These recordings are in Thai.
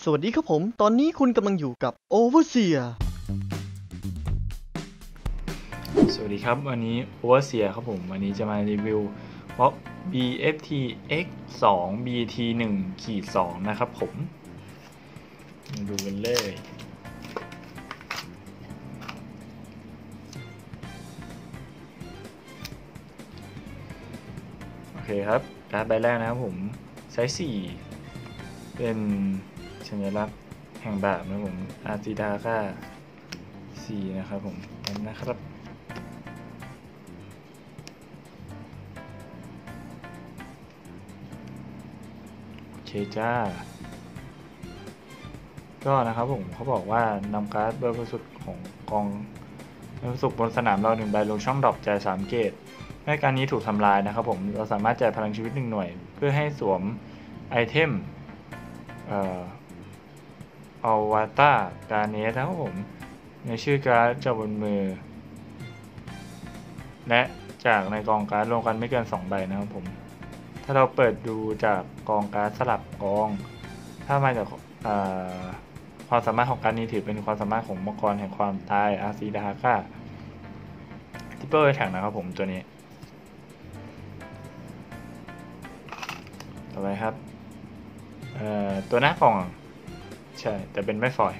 สวัสดีครับผมตอนนี้คุณกำลังอยู่กับ Overseer สวัสดีครับวันนี้ Overseer ครับผมวันนี้จะมารีวิวบล็อก BFT X 2 BT 1-2 นะครับผมมาดูกันเลยโอเคครับการ์ดใบแรกนะครับผมไซส์4เป็นสัญลักษณ์แห่งบาปนะผมอาร์ติดาก้า4นะครับผมนะครับโอเคจ้าก็นะครับผมเขาบอกว่านำการ์ดบริสุทธิ์ของกองบริสุทธิ์บนสนามเรา1 ใบลงช่องดรอปจ่าย3 เกตเมื่อการนี้ถูกทำลายนะครับผมเราสามารถจ่ายพลังชีวิต1 หน่วยเพื่อให้สวมไอเทมอวตารการเนสนะครับผมในชื่อการ์ดจากบนมือและจากในกองการ์ดรวมกันไม่เกิน2 ใบนะครับผมถ้าเราเปิดดูจากกองการ์ดสลับกองถ้ามาจากความสามารถของการนี้ถือเป็นความสามารถของมังกรแห่งความตายอาซีดาฮาก้าทิปเปิลแท็กนะครับผมตัวนี้ต่อไปครับตัวหน้ากล่องใช่แต่เป็นไม่ฟอยล์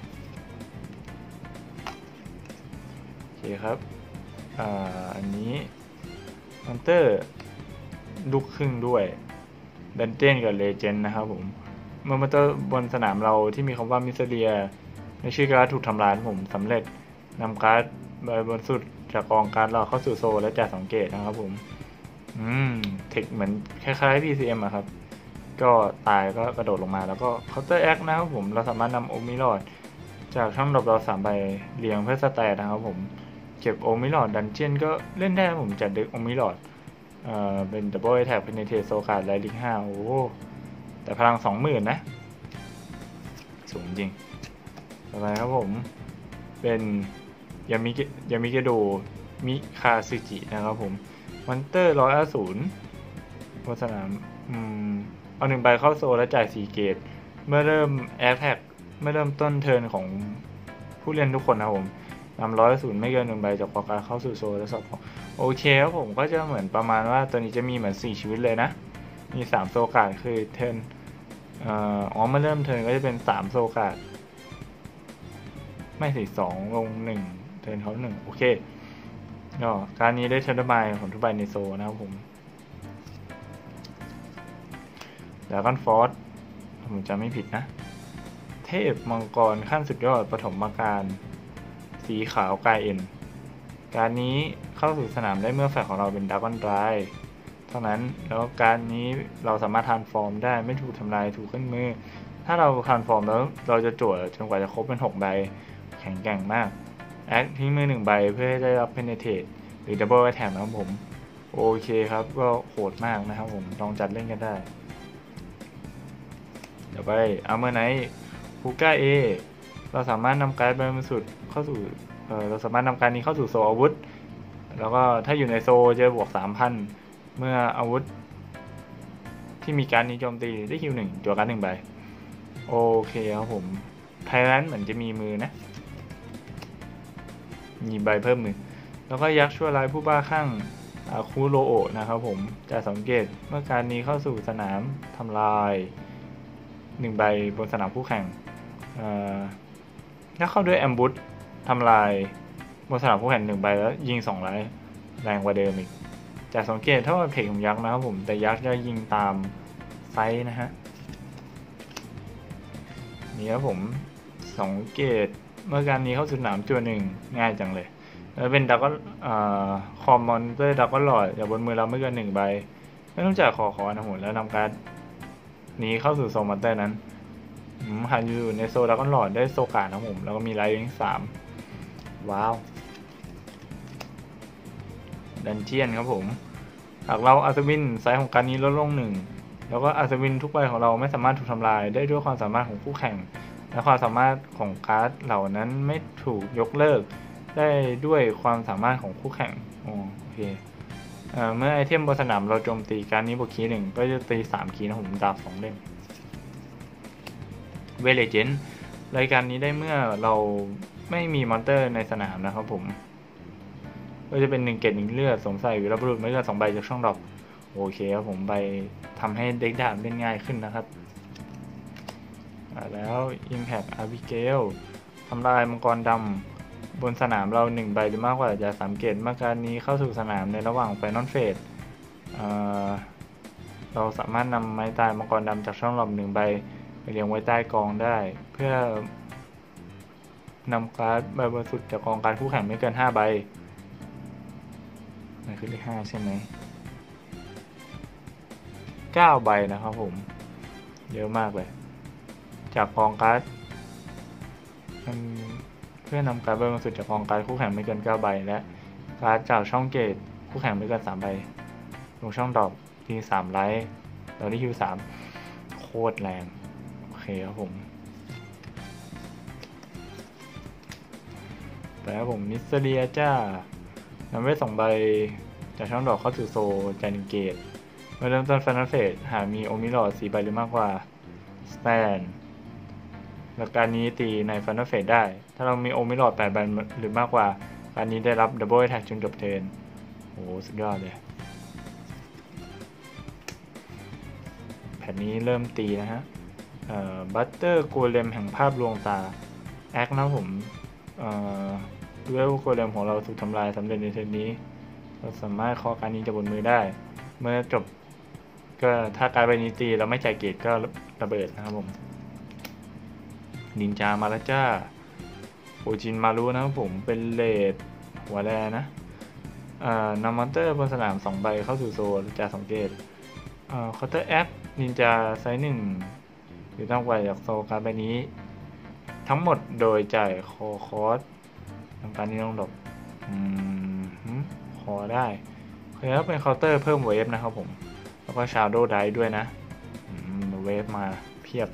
โอเคครับอันนี้มอนเตอร์ลูกครึ่งด้วยดันเจี้ยนกับเลเจนด์นะครับผมเมื่อมอนเตอร์บนสนามเราที่มีคำว่ามิสเรียในชื่อการ์ดถูกทำลายผมสำเร็จนำการ์ดใบบนสุดจากกองการ์ดเราเข้าสู่โซลและจ่าย2 เกตนะครับผมเทคเหมือนคล้ายๆ PCM อะครับก็ตายก็กระโดดลงมาแล้วก็เคาน์เตอร์แอคนะครับผมเราสามารถนำโอมิลอดจากช่องดรอปเรา3 ใบเรียงเพื่อสแตทนะครับผมเก็บโอมิลอดดันเจียนก็เล่นได้ผมจัดเด็กโอมิลอดเป็นดับเบิลแท็กเพนเทโซคาร์ดไลลิง5โอ้แต่พลัง 20,000 นะสูงจริงต่อไปครับผมเป็นยามิเกโดมิคาซึจินะครับผมมอนเตอร์150บนสนามเอา1 ใบเข้าโซและจ่าย4 เกตเมื่อเริ่มแอคแท็กเมื่อเริ่มต้นเทิร์นของผู้เล่นทุกคนนะครับผมนำ100ไม่เกิน1 ใบจากกองการเข้าสู่โซและสอบโอเคครับผมก็จะเหมือนประมาณว่าตัวนี้จะมีเหมือน4 ชีวิตเลยนะมี3 โซการ์ดคือเทิร์นเมื่อเริ่มเทิร์นก็จะเป็น3 โซการ์ดไม่สิ2 ลง 1 เทิร์นเขา1โอเคก็การนี้ได้เทิร์นใบของทุกใบในโซนะครับผมแล้วก็ฟอร์สผมจำไม่ผิดนะเทพมังกรขั้นสุดยอดปฐมกาลสีขาวกายเอ็นการนี้เข้าสู่สนามได้เมื่อแฟลชของเราเป็นดราก้อนไรเท่านั้นแล้วการนี้เราสามารถทรานส์ฟอร์มได้ไม่ถูกทำลายถูกขึ้นมือถ้าเราทรานส์ฟอร์มแล้วเราจะจั่วจนกว่าจะครบเป็น6 ใบแข็งแกร่งมากแอคทิ้งมือ1 ใบเพื่อให้ได้รับเพนเนเทตหรือดับเบิลแท็กนะครับผมโอเคครับก็โหดมากนะครับผมลองจัดเล่นกันได้เดี๋ยวไปเอาเมื่อไหนฮูก้าเอเราสามารถนำการ์ดใบบนสุดเข้าสู่เราสามารถนำการนี้เข้าสู่โซอาวุธแล้วก็ถ้าอยู่ในโซจะบวก 3,000 เมื่ออาวุธที่มีการนี้โจมตีได้คิว1ตัวการ์ด1 ใบโอเคครับผมไทยแลนด์เหมือนจะมีมือนะมีใบเพิ่มมือแล้วก็ยักษ์ชั่วร้ายผู้บ้าคลั่งคูโรโอะนะครับผมจะสังเกตเมื่อการนี้เข้าสู่สนามทำลาย1 ใบบนสนามคู่แข่งถ้าเข้าด้วยแอมบูชทำลายบนสนามคู่แข่ง1 ใบแล้วยิง2 ร้ายแรงกว่าเดิมอีกจากสังเกตเท่ากับเทคของยักษ์นะครับผมแต่ยักษ์จะยิงตามไซส์นะฮะนี่ครับผมสังเกตเมื่อการนี้เข้าสู่สนามจั่ว1ง่ายจังเลยแล้วเป็นดักก็คอมมอนเตอร์ดักก็หลอดจากบนมือเราไม่เกิน1 ใบไม่ต้องจ่ายขอนะผมแล้วนำการนี้เข้าสู่โซมอนเตอร์นั้นหากอยู่ในโซดักก็หลอดได้โซการ์ดนะผมแล้วก็มีไลท์ลิง3ว้าวดันเจียนครับผมหากเราอัศวินไซส์ของการนี้ลดลง1แล้วก็อัศวินทุกใบของเราไม่สามารถถูกทำลายได้ด้วยความสามารถของคู่แข่งและความสามารถของการ์ดเหล่านั้นไม่ถูกยกเลิกได้ด้วยความสามารถของคู่แข่งโอเคเมื่อไอเทมบนสนามเราโจมตีการนี้บวกคีย์1ก็จะตี3 คีย์นะผมดาบ2 เล่มเวเลเจนด์รายการนี้ได้เมื่อเราไม่มีมอนเตอร์ในสนามนะครับผมก็จะเป็น1 เกต 1 เลือดสวมใส่วีรบุรุษไม่เลือด2 ใบจากช่องดรอปโอเคครับผมไปทำให้เด็กดาบเล่นง่ายขึ้นนะครับแล้ว Impact Abigail ทำลายมังกรดำบนสนามเรา1 ใบหรือมากกว่าจะ3 เกตเมื่อการนี้เข้าสู่สนามในระหว่างไฟนอลเฟสเราสามารถนำไม้ตายมังกรดำจากช่องดรอป1 ใบไปเรียงไว้ใต้กองได้เพื่อนำการ์ดใบบริสุทธิ์จากกองการคู่แข่งไม่เกิน5 ใบนั่นคือเลข5ใช่ไหม9 ใบนะครับผมเยอะมากเลยจากกองการ์ดเพื่อนำการ์ดใบบริสุทธิ์จากกองการ์ดคู่แข่งไม่เกิน9 ใบและการ์ดจากช่องเกตคู่แข่งไม่เกิน3 ใบลงช่องดรอปที3 ไลท์เราได้คิว3โคตรแรงโอเคครับผมแล้วผมนิสเลียจ้านำเวท2 ใบจากช่องดอกเข้าสู่โซจานิเกตเมื่อเริ่มต้นไฟนอลเฟสหากมีโอมิลอด4 ใบหรือมากกว่าสแตนหลักการนี้ตีในไฟนอลเฟสได้ถ้าเรามีโอมิลอด8 ใบหรือมากกว่าการนี้ได้รับดับเบิลแท็กจนจบเทิร์นโอ้สุดยอดเลยแผ่นนี้เริ่มตีนะฮะบัตเตอร์โกเลมแห่งภาพลวงตาแอคนะผมด้วยโกเลมของเราถูกทำลายสำเร็จในเทิร์นนี้เราสามารถคอการนี้จากบนมือได้เมื่อจบก็ถ้าการใบนี้ตีเราไม่จ่ายเกตก็ระเบิดนะครับผมนินจามาแล้วจ้าโอจินมารู้นะครับผมเป็นเลดหัวแรนะนำมอนเตอร์บนสนาม2 ใบเข้าสู่โซนจาก2 เกตเคาน์เตอร์แอคนินจาไซส์1หรือต้องไวจากโซการใบนี้ทั้งหมดโดยจ่ายคอสทำการนี้ต้องดอกคอได้เคยเป็นเคาน์เตอร์เพิ่มเวฟนะครับผมแล้วก็ชาโดว์ไดด้วยนะเวฟมาเพียบ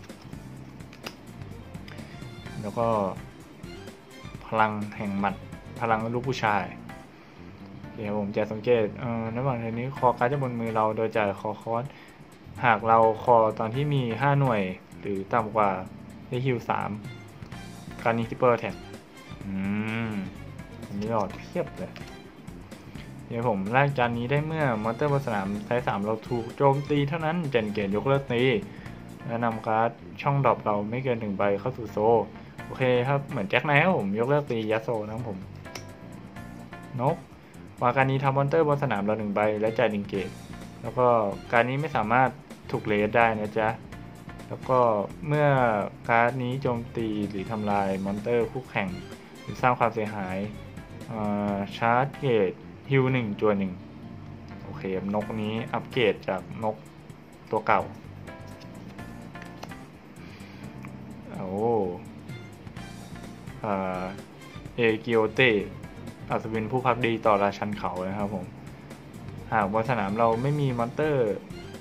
แล้วก็พลังแห่งหมัดพลังลูกผู้ชายเดี๋ยวผมจะสังเกตระหว่างนี้คอการ์ดจะบนมือเราโดยจ่ายคอสหากเราคอตอนที่มี5 หน่วยหรือต่ำกว่าได้ฮิว3การนี้ทิปเปอร์แท็กอันนี้หลอดเพียบเลยเดี๋ยวผมแลกจานนี้ได้เมื่อมอนเตอร์บนสนามไซส์3เราถูกโจมตีเท่านั้นเจนเกตยกเลิกตีและนำการ์ดช่องดรอปเราไม่เกิน1 ใบเข้าสู่โซโอเคครับเหมือนแจ็คไนท์ครับผมยกเลิกตียัดโซนะครับผมนกวาการนี้ทำมอนเตอร์บนสนามเรา1 ใบและจ่าย1 เกตแล้วก็การนี้ไม่สามารถถูกเลสได้นะจ๊ะแล้วก็เมื่อการ์ดนี้โจมตีหรือทำลายมอนเตอร์คู่แข่งหรือสร้างความเสียหายชาร์จเกตฮิว1 จั่ว1โอเคนกนี้อัปเกรดจากนกตัวเก่าเอกิโอเตอัศวินผู้พักดีต่อราชันเขานะครับผมหากบนสนามเราไม่มีมอนเตอร์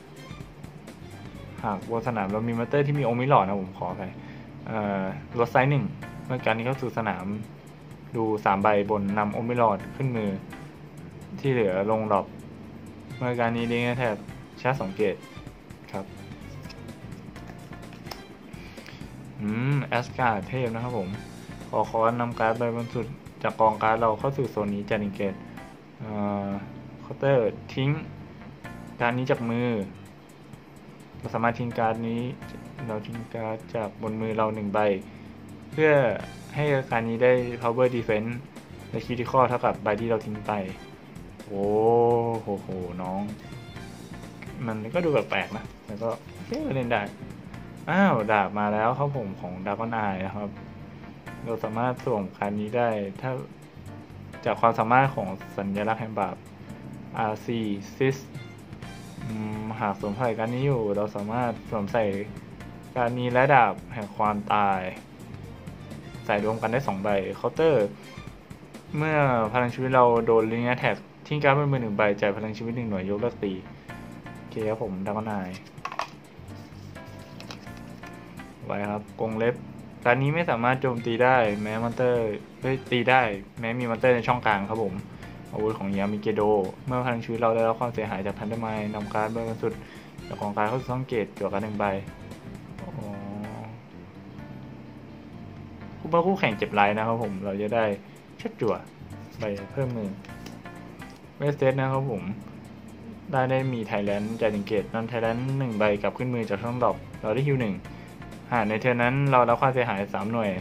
หากบนสนามเรามีมอนเตอร์ที่มีโอมิลอดนะผมขอไปลดไซส์1เมื่อการนี้เข้าสู่สนามดู3 ใบบนนำโอมิลอดขึ้นมือที่เหลือลงดรอปเมื่อการนี้ลิงก์แทบชาร์จ2 เกตครับแอสการ์ดเทพนะครับผมขอคอนนำการ์ดใบบนสุดจากกองการ์ดเราเข้าสู่โซนนี้จานิเกตเคาน์เตอร์ทิ้งการนี้จากมือเราสามารถทิ้งการ์ดนี้เราทิ้งการ์ดจากบนมือเรา1 ใบเพื่อให้การนี้ได้ power defense และ critical เท่ากับใบที่เราทิ้งไปโอ้โหน้องมันก็ดูแปลกๆนะแต่ก็เล่นได้ดาบมาแล้วครับผมของดาร์กอนายนะครับเราสามารถสวมการนี้ได้ถ้าจากความสามารถของสัญลักษณ์แห่งบาป RC Sis หากสวมใส่การนี้อยู่เราสามารถสวมใส่การนี้และดาบแห่งความตายใส่รวมกันได้2 ใบเคาน์เตอร์เมื่อพลังชีวิตเราโดนลิงก์แท็กทิ้งการ์ดบนมือ1 ใบจ่ายพลังชีวิต1 หน่วยยกเลิกตีโอเคครับผมดาร์กอนายไว้ครับกรงเล็บการนี้ไม่สามารถโจมตีได้แม้มอนเตอร์ตีได้แม้มีมอนเตอร์ในช่องกลางครับผมอาวุธของยามิเกโดเมื่อพลังชีวิตเราได้รับความเสียหายจากพันธมิตรนำการ์ดบนสุดจากกองการ์ดเข้าสู่ช่องเกตจั่วการ์ด1 ใบเมื่อคู่แข่งเจ็บไลน์นะครับผมเราจะได้ชัดจั่วไปเพิ่มมือเวสเทสนะครับผมได้มีไทยแลนด์จ่าย1เกตนำไทยแลนด์1ใบกลับขึ้นมือจากช่องดรอปเราได้ฮิว1หากในเทิร์นนั้นเรารับความเสียหาย3หน่วย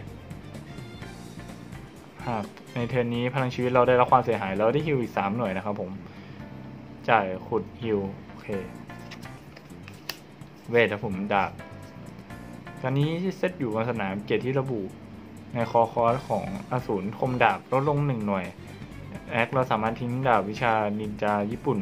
หากในเทิร์นนี้พลังชีวิตเราได้รับความเสียหายเราได้ฮิวอีก3หน่วยนะครับผมจ่ายขุดฮิวโอเคเวทครับผมดาบการนี้เซตอยู่บนสนามเกตที่ระบุในคอร์สของอสูรคมดาบลดลง1หน่วยแอคเราสามารถทิ้งดาบวิชานินจาญี่ปุ่น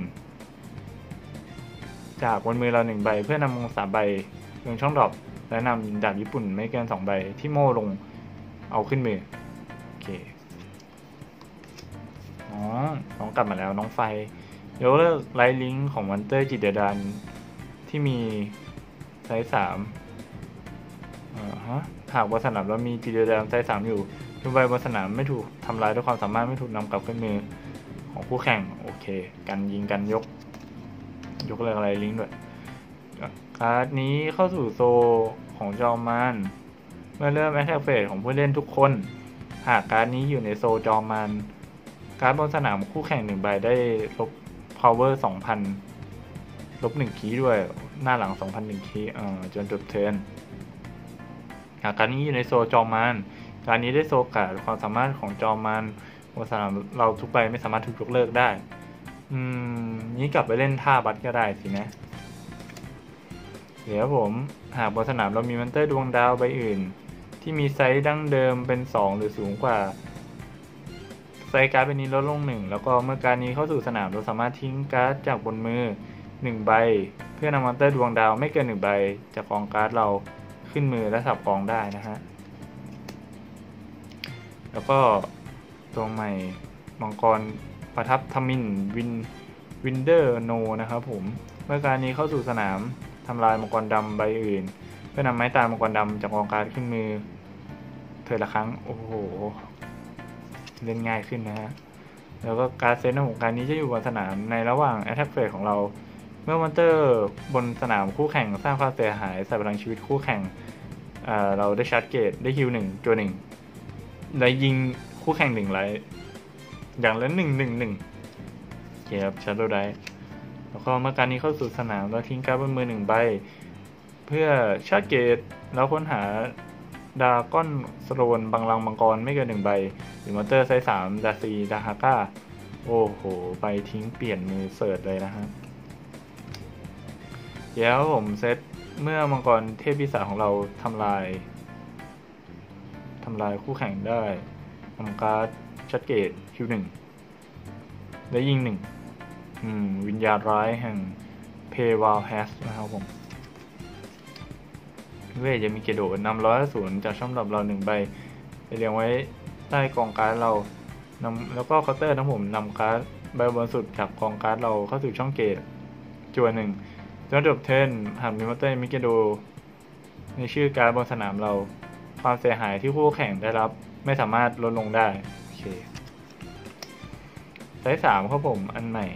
จากบนมือเรา1ใบเพื่อนำลง3ใบลงช่องดรอปและนำดาบญี่ปุ่นไม่เกิน2ใบที่โม่ลงเอาขึ้นมือโอเคน้องกลับมาแล้วน้องไฟยกเลิกไลท์ลิงก์ของมอนเตอร์จิตเดือดดานที่มีไซส์3หากบนสนามเรามีจิตเดือดดานไซส์3อยู่ทุกใบบนสนามไม่ถูกทำลายด้วยความสามารถไม่ถูกนำกลับขึ้นมือของคู่แข่งโอเคกันยิงกันยกเลิกอะไรลิงก์ด้วยการ์ดนี้เข้าสู่โซของจอมมันเมื่อเริ่มแอคแท็กเฟสของผู้เล่นทุกคนหากการ์ดนี้อยู่ในโซจอมมันการ์ดบนสนามคู่แข่ง1ใบได้ลบ power 2,000 ลบ1คีย์ด้วยหน้าหลัง 2,001 คีย์จนจบเทิร์นหากการ์ดนี้อยู่ในโซจอมมันการนี้ได้โซกาดความสามารถของจอมันบนสนามเราทุกใบไม่สามารถถูกยกเลิกได้นี้กลับไปเล่นท่าบัตก็ได้สินะเดี๋ยวผมหากบนสนามเรามีมอนเตอร์ดวงดาวใบอื่นที่มีไซส์ดั้งเดิมเป็น2หรือสูงกว่าไซส์การ์ดใบนี้ลดลง1แล้วก็เมื่อการนี้เข้าสู่สนามเราสามารถทิ้งการ์ดจากบนมือ1ใบเพื่อนำมอนเตอร์ดวงดาวไม่เกิน1ใบจากกองการ์ดเราขึ้นมือและสับกองได้นะฮะแล้วก็ตัวใหม่มังกรประทับทมินวินเดอร์โนนะครับผมเมื่อการนี้เข้าสู่สนามทำลายมังกรดำใบอื่นเพื่อนำไม้ตายมังกรดำจากกองการ์ดขึ้นมือเธอละครั้งโอ้โหเล่นง่ายขึ้นนะฮะแล้วก็การเซนของการนี้จะอยู่บนสนามในระหว่างแอตแทกเฟสของเราเมื่อมอนเตอร์บนสนามคู่แข่งสร้างความเสียหายใส่พลังชีวิตคู่แข่งเราได้ชาร์จเกตได้ฮิว1ตัว1และยิงคู่แข่ง1ไลท์อย่างละ1เกี่ยวกับชาร์โดได้แล้วก็เมื่อการนี้เข้าสู่สนามเราทิ้งการ์ดบนมือ1ใบเพื่อชาร์จเกตแล้วค้นหาดาก้อนสโลนบังลังมังกรไม่เกิน1ใบหรือมอนเตอร์ไซส์3ดาซีดาฮาก้าโอ้โหไปทิ้งเปลี่ยนมือเสิร์ชเลยนะฮะเดี๋ยวผมเซตเมื่อมังกรเทพปีศาจของเราทำลายคู่แข่งได้ทำการ์ดชัดเกตคิว1และยิง1วิญญาณร้ายแห่งเพวาลแฮสนะครับผมเวทจะมีเกโดนำ100จากช่องดรอปเรา1ใบไปเรียงไว้ใต้กองการ์ดเราแล้วก็เคาน์เตอร์ทั้งผมนำการ์ดใบบนสุดจากกองการ์ดเราเข้าสู่ช่องเกตจั่ว1จนจบเทิร์นหากมีมอนเตอร์มิเกโดในชื่อการ์ดบนสนามเราความเสียหายที่คู่แข่งได้รับไม่สามารถลดลงได้โอเคไซส์3ครับผมอันใหม่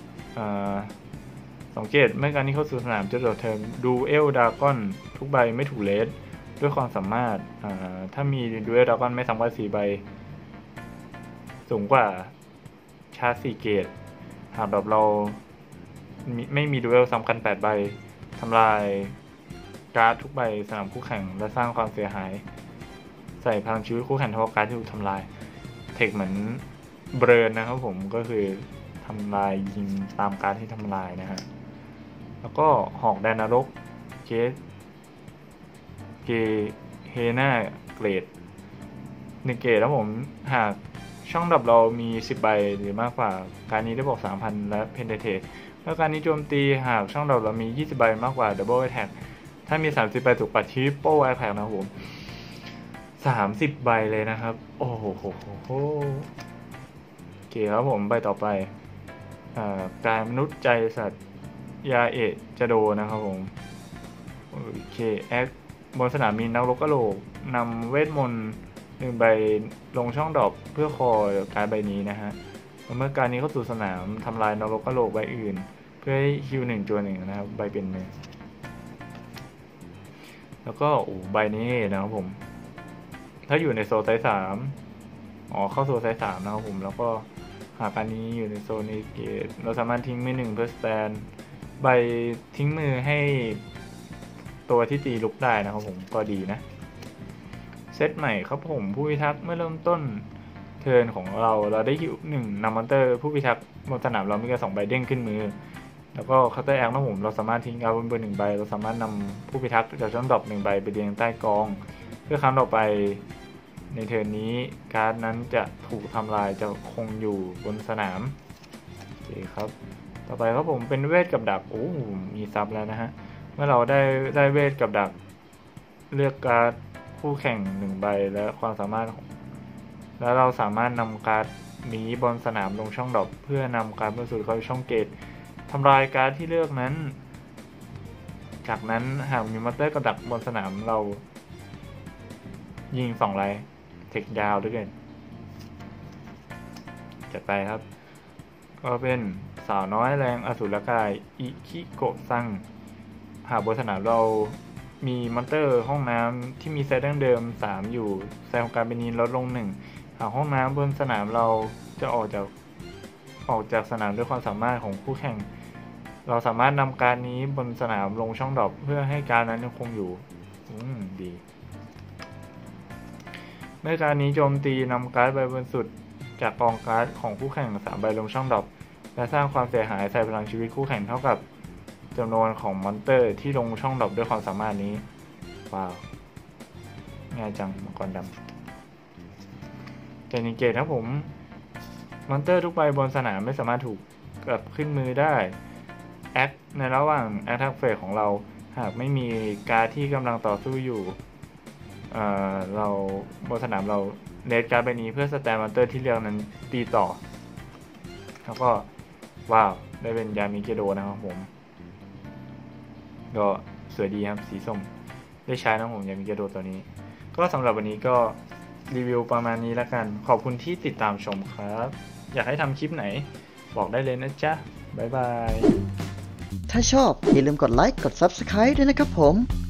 สังเกตเมื่อการนี้เข้าสู่สนามจะโดดเทิร์นดูเอลดากอนทุกใบไม่ถูกเลสด้วยความสามารถถ้ามีดูเอลดากอนไม่ซ้ำกว่า4ใบสูงกว่าชาร์จ4เกตหากแบบเราไม่มีดูเอลซ้ำกัน8ใบทำลายการ์ดทุกใบสนามคู่แข่งและสร้างความเสียหายใส่พลังชีวิตคู่แข่งเท่าการ์ดที่ถูกทำลายเทคเหมือนเบรนนะครับผมก็คือทำลายยิงตามการ์ดที่ทำลายนะฮะแล้วก็หอกแดนนรกเฮน่าเกรด1เกรดแล้วผมหากช่องดับเรามี10ใบหรือมากกว่าการนี้ได้บอก 3,000 และเพนเทเทตแล้วการนี้โจมตีหากช่องดับเรามี20ใบมากกว่าดับเบิลแอทแทกถ้ามี30ใบถูกปัดทริปเปิลแอทแทกนะครับผม30ใบเลยนะครับโอ้โหโอเคครับผมใบต่อไปกายมนุษย์ใจสัตว์ยาเอะจะโดนะครับผมโอเคแอคบนสนามมีนักรบกะโหลกนำเวทมนต์1ใบลงช่องดรอปเพื่อคอยการใบนี้นะฮะเมื่อการนี้เข้าสู่สนามทำลายนักรบกะโหลกใบอื่นเพื่อให้ฮิว1จัว1นะครับใบเป็นมือแล้วก็ใบนี้นะครับผมถ้าอยู่ในโซนไซส์3เข้าโซนไซส์3นะครับผมแล้วก็หากอันนี้อยู่ในโซนเอเกตเราสามารถทิ้งมือ1เพื่อสแตนใบทิ้งมือให้ตัวที่ตีลุกได้นะครับผมก็ดีนะเซตใหม่ครับผมผู้พิทักษ์เมื่อเริ่มต้นเทิร์นของเราได้ฮิว1นำมอนเตอร์ผู้พิทักษ์บนสนามเรามีกัน2ใบเด้งขึ้นมือแล้วก็เคาน์เตอร์แอคนะผมเราสามารถทิ้งการ์ดบนมือ1ใบเราสามารถนำผู้พิทักษ์จากช่องดรอป1ใบไปเรียงใต้กองเพื่อครั้งต่อไปในเทิร์นนี้การ์ดนั้นจะถูกทำลายจะคงอยู่บนสนามโอเคครับต่อไปครับผมเป็นเวทกับดักโอ้มีซับแล้วนะฮะเมื่อเราได้เวทกับดักเลือกการ์ดคู่แข่ง1ใบและความสามารถแล้วเราสามารถนำการ์ดนี้บนสนามลงช่องดรอปเพื่อนำการ์ดบนสุดเข้าช่องเกตทำลายการ์ดที่เลือกนั้นจากนั้นหากมีมอนเตอร์กับดักบนสนามเรายิง2 ไรเทคยาวด้วยกันจัดไปครับก็เป็นสาวน้อยแรงอสูรกายอิคิโกะซังหากบนสนามเรามีมอนเตอร์ห้องน้ำที่มีไซส์ดั้งเดิม3อยู่ไซส์ของการเป็นนีลดลง1หากห้องน้ำบนสนามเราจะออกจากสนามด้วยความสามารถของคู่แข่งเราสามารถนำการนี้บนสนามลงช่องดรอปเพื่อให้การนั้นยังคงอยู่ดีเมื่อการนี้โจมตีนำการ์ดใบบนสุดจากกองการ์ดของคู่แข่ง3ใบลงช่องดรอปและสร้างความเสียหายใส่พลังชีวิตคู่แข่งเท่ากับจำนวนของมอนเตอร์ที่ลงช่องดรอปด้วยความสามารถนี้ว้าวง่ายจังมังกรดำแต่ในเกมนะผมมอนเตอร์ทุกใบบนสนามไม่สามารถถูกกลับขึ้นมือได้แอคในระหว่างแอคทักเฟสของเราหากไม่มีการ์ดที่กำลังต่อสู้อยู่เราบนสนามเราเลดการ์ดใบนี้เพื่อสแตนมอนเตอร์ที่เลือกนั้นตีต่อแล้วก็ว้าวได้เป็นยามิเกโดนะครับผมก็สวยดีครับสีส้มได้ใช้นะผมยามิเกโดตัวนี้ก็สำหรับวันนี้ก็รีวิวประมาณนี้แล้วกันขอบคุณที่ติดตามชมครับอยากให้ทำคลิปไหนบอกได้เลยนะจ๊ะบ๊ายบายถ้าชอบอย่าลืมกดไลค์กด Subscribe ด้วยนะครับผม